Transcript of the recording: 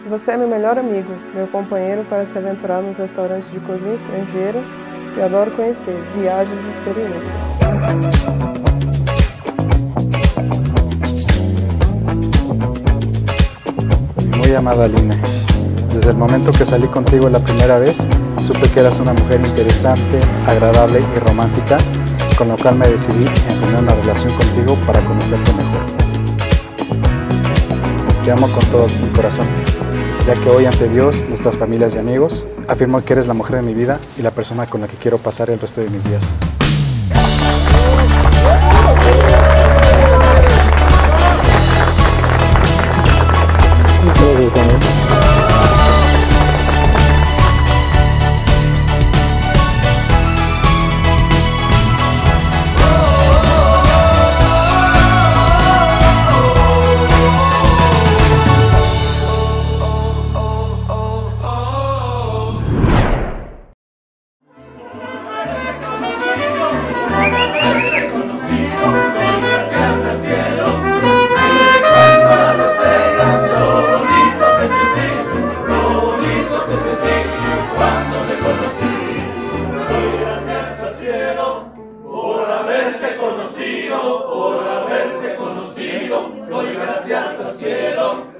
Você é meu melhor amigo, meu companheiro para se aventurar nos restaurantes de cozinha estrangeira que adoro conhecer, viagens e experiências. Muy amada Lina, desde el momento que salí contigo la primera vez, supe que eras una mujer interesante, agradable y romántica, con lo cual me decidí en tener una relación contigo para conocerte mejor. Te amo con todo mi corazón, ya que hoy ante Dios, nuestras familias y amigos, afirmo que eres la mujer de mi vida y la persona con la que quiero pasar el resto de mis días. Por haberte conocido, doy gracias al cielo.